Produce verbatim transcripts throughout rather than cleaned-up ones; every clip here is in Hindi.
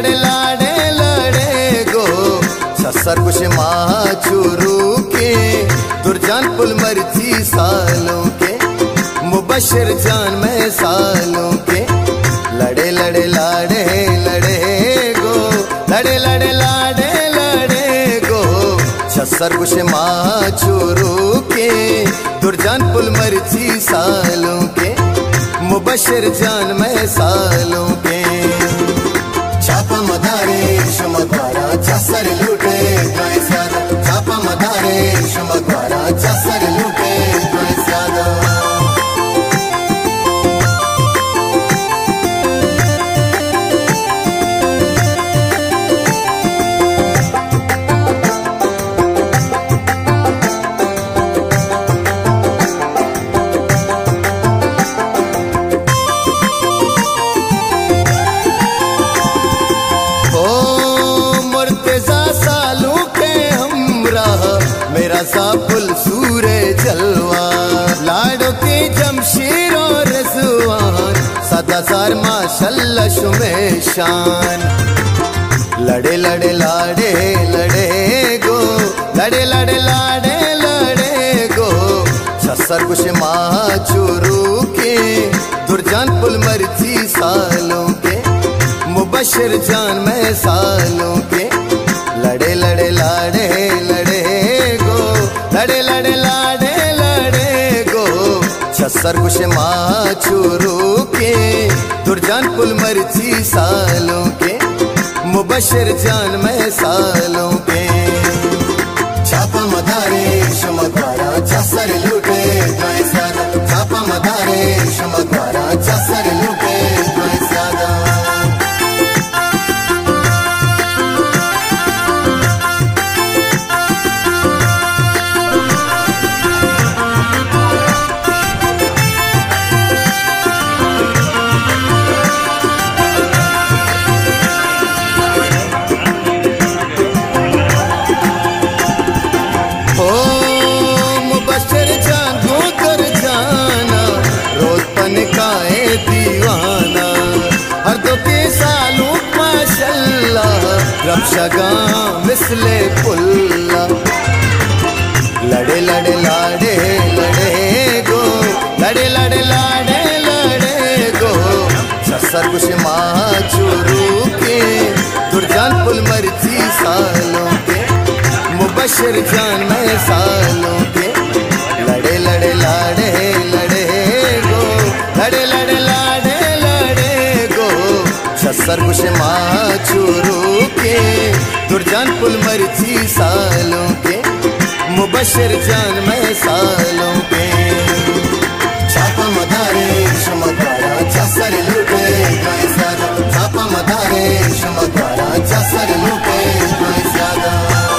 लड़े लाड़े लड़े गो ससर कुछ माँ चुरू के दुर्जान पुल मर्जी सालों के मुबशर जान में सालों के लड़े लड़े लाड़े लड़े गो लड़े लड़े लाड़े लड़े गो ससर कुछ माँ चुरू के दुर्जान पुल मर्जी सालों के मुबशर जान में सालों के छापा मदारे शुमद्वारा जसर लूटे गाय ज्यादा छापा मदारे शुमद्वारा जसर लूटे गाय ज्यादा सापुल सूरे जलवा लाडो की जमशीर और रज़वान सदा सार माशाल्लाह शुमे शान लड़े लड़े लाड़े लड़े गो लड़े लड़े लाड़े लड़े गो ससर कुछ माँ चुरू के दुर्जान पुल मर्जी सालों के मुबशर जान में सालों के लड़े लड़े लाड़े लड़े लड़े लड़े लाड़े लड़े गो ससर कुछ माँ चुरू के दुर्जान पुल मर्जी सालों के मुबशर जान में सालों के छापा मदारे शुमद्वारा जसर लूटे गाय ज्यादा छापा मदारे शुमद्वारा जसर लूटे गाय ज्यादा रक्षगा मिसले पुल्ला लड़े लड़े लाड़े लड़े गो लड़े लड़े लाड़े लड़े गो ससर कुछ माँ चुरू के दुर्जान पुल मर्जी सालों के मुबशर जान में सालों के लड़े लड़े लाड़े लड़े गो लड़े लड़े लाड़े लड़े गो ससर कुछ माँ चुरू के दुर्जान पुल मर्जी सालों के मुबशर जान में सालों के छापा मदारे शुमद्वारा जसर लूटे गाय ज्यादा छापा मदारे शुमद्वारा जसर लूटे गाय ज्यादा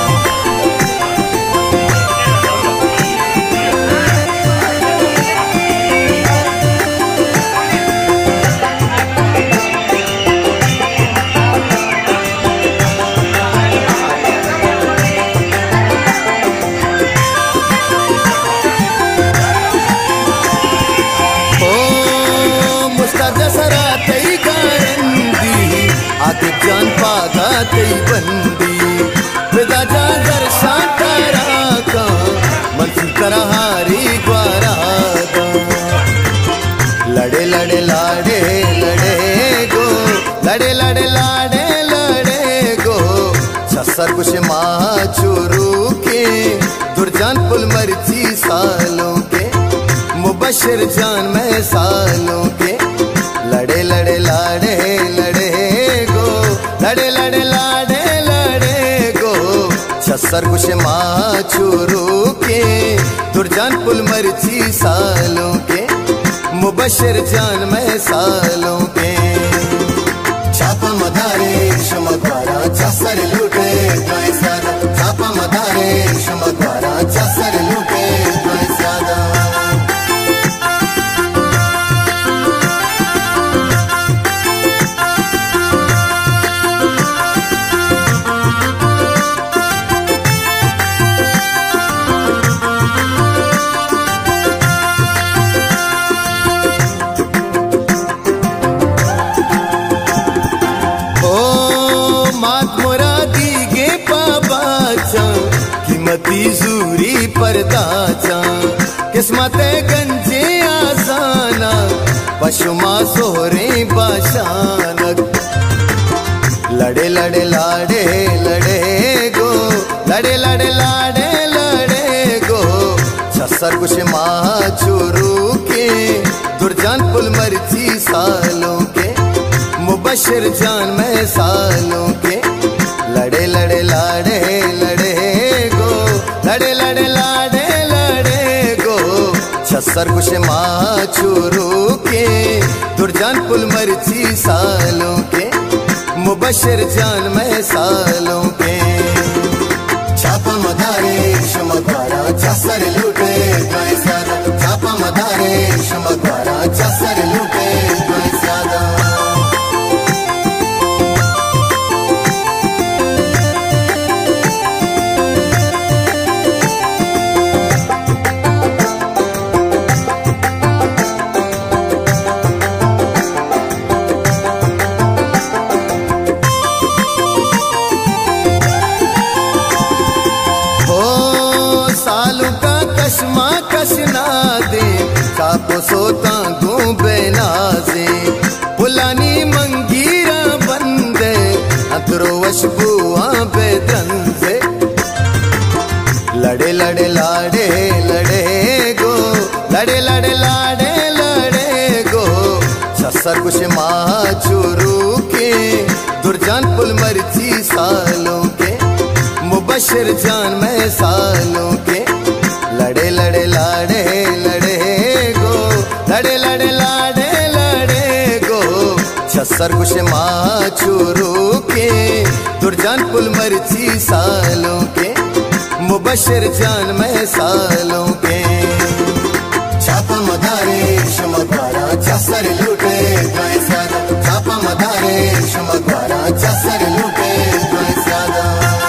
जान पागा तई बंदी विदा जागर शांतारा का मंसूर करहारी ग्वारा का लड़े लड़े लाड़े लड़े गो लड़े लड़े लाड़े लड़े गो ससर कुछ माँ चुरू के दुर्जान पुल मर्जी सालों के मुबशर जान में सालों के लड़े लड़े लाड़े लड़े लड़े लड़े लाड़े लड़े गो ससर कुछ माँ चुरू के दुर्जान पुल मर्जी सालों के मुबशर जान में सालों के छापा मदारे शुमद्वारा जसर लूटे गाय ज्यादा छापा मदारे शुमद्वारा जसर लूटे गाय ज्यादा ओ मात मोरा दीगे पाबाचा कीमती जूरी परदाचा किस्मत गंजे आजाना पशुमा सोहरे बाशानक लड़े लड़े लाड़े लड़े गो लड़े लड़े लाड़े लड़े गो छसर कुछ माँ चुरू के दुर्जान पुल मर्जी सालों के मुबशर जान में सालों के लड़े लड़े लाड़े लड़े गो लड़े लड़े लाड़े लड़े गो छसर कुछ माँ चुरू के दुर्जान पुल मर्जी सालों के मुबशर जान में सालों के छापा मदारे शमकारा छसर लूटे ज्यादा छापा मदारे शमकारा छसर लूटे ज्यादा कशमा कशना दे काको सोता गो बेनाजे पुलानी मंगीरा बंदे अतरो वशबुआ बेदंजे लड़े लड़े लाड़े लड़े गो लड़े लड़े लाड़े लड़े गो छसर कुछ माँ चुरू के दुर्जान पुल मर्जी सालों के मुबशर जान में सालों के लड़े लड़े लाड़े लड़े गो लड़े लड़े लाड़े लड़े गो छसर कुछ माँ चुरू के दुर्जान पुल मर्जी सालों के मुबशर जान में सालों के छापा मदारे शमकारा छसर लूटे ज्यादा छापा मदारे शमकारा छसर लूटे ज्यादा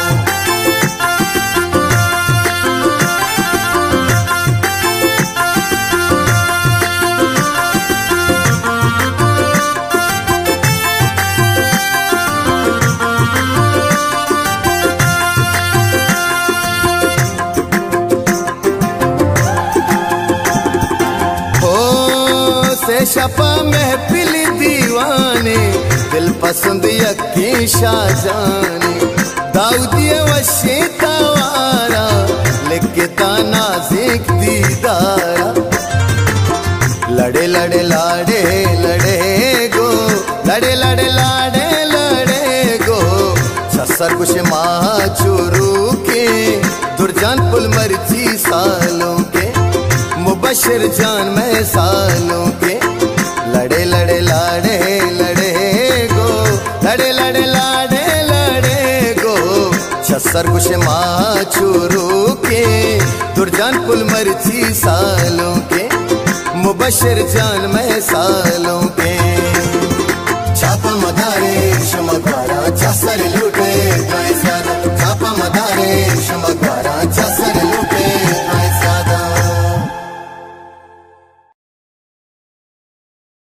शपा महफिल दीवाने दिल पसंद यकी शाहजाने दाऊदिया वशे तवारा लिखता नाजिक दीदारा लड़े लड़े लाड़े लड़े गो लड़े लड़े लाड़े लड़े गो छसर कुछ माँ चुरू के दुर्जान पुल मर्जी सालों के मुबशर जान में सालों के लड़े लड़े लाड़े लड़े गो लड़े लड़े लाड़े लड़े गो छसर कुछ माँ चुरू के दुर्जान पुल मर्जी सालों के मुबशर जान में सालों के